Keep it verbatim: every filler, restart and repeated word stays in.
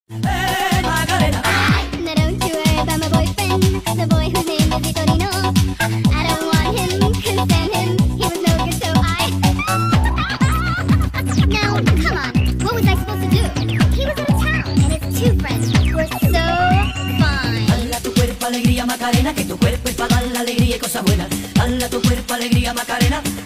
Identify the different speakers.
Speaker 1: Hey, Macarena.
Speaker 2: Now don't you worry about my boyfriend, the boy whose name is Vitorino. I don't want him, couldn't stand him, he was no good, so I... Now, come on, what was I supposed to do? He was out of town, and his two friends were so fine.
Speaker 1: Dala tu cuerpo alegría Macarena, que tu cuerpo es para dar la alegría y cosas buenas. Dala tu cuerpo alegría Macarena.